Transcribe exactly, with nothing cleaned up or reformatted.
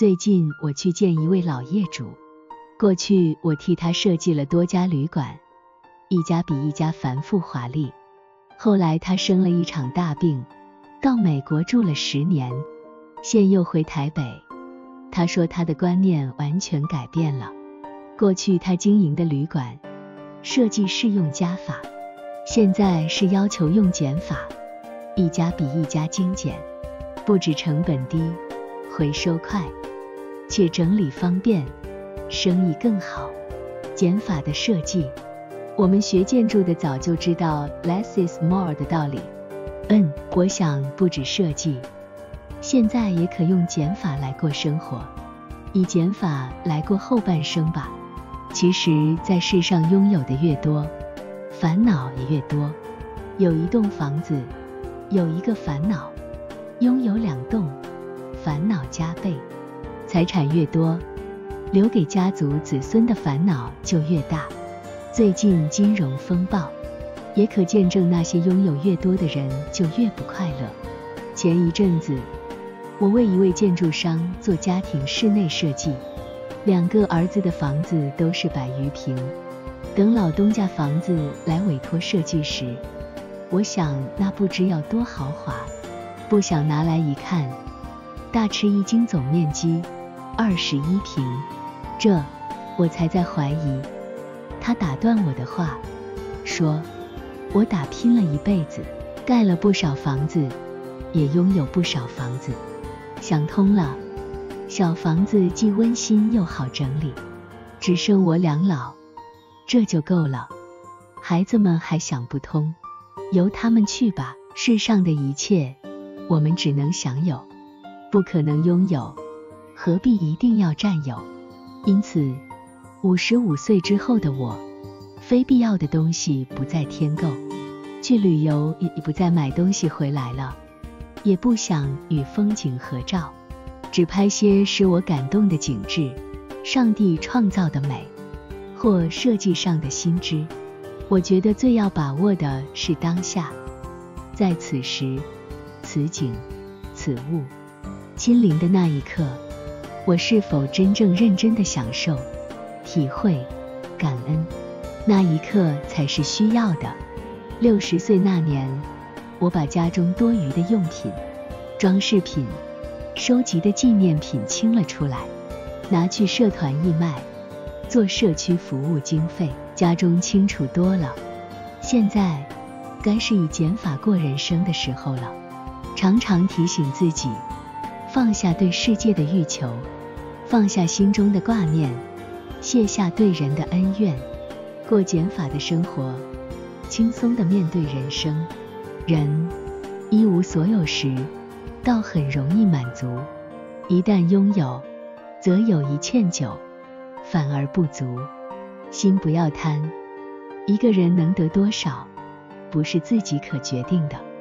最近我去见一位老业主，过去我替他设计了多家旅馆，一家比一家繁复华丽。后来他生了一场大病，到美国住了十年，现又回台北。他说他的观念完全改变了，过去他经营的旅馆设计是用加法，现在是要求用减法，一家比一家精简，不止成本低，回收快，且整理方便，生意更好。减法的设计，我们学建筑的早就知道 less is more 的道理。嗯，我想不止设计，现在也可用减法来过生活，以减法来过后半生吧。其实在世上拥有的越多，烦恼也越多。有一栋房子，有一个烦恼；拥有两栋，烦恼加倍。财产越多，留给家族子孙的烦恼就越大。最近金融风暴，也可见证那些拥有越多的人就越不快乐。前一阵子，我为一位建筑商做家庭室内设计，两个儿子的房子都是百余平。等老东家房子来委托设计时，我想那不知要多豪华，不想拿来一看，大吃一惊，总面积二十一平。这我才在怀疑。他打断我的话，说我打拼了一辈子，盖了不少房子，也拥有不少房子，想通了，小房子既温馨又好整理，只剩我两老，这就够了。孩子们还想不通，由他们去吧。世上的一切，我们只能享有，不可能拥有，何必一定要占有？因此，五十五岁之后的我，非必要的东西不再添购，去旅游也不再买东西回来了，也不想与风景合照，只拍些使我感动的景致，上帝创造的美，或设计上的新知。我觉得最要把握的是当下，在此时、此景、此物亲临的那一刻，我是否真正认真地享受、体会、感恩，那一刻才是需要的。六十岁那年，我把家中多余的用品、装饰品、收集的纪念品清了出来，拿去社团义卖，做社区服务经费，家中清楚多了。现在该是以减法过人生的时候了，常常提醒自己，放下对世界的欲求，放下心中的挂念，卸下对人的恩怨，过减法的生活，轻松地面对人生。人一无所有时，倒很容易满足；一旦拥有，则有一欠九，反而不足。心不要贪，一个人能得多少，不是自己可决定的。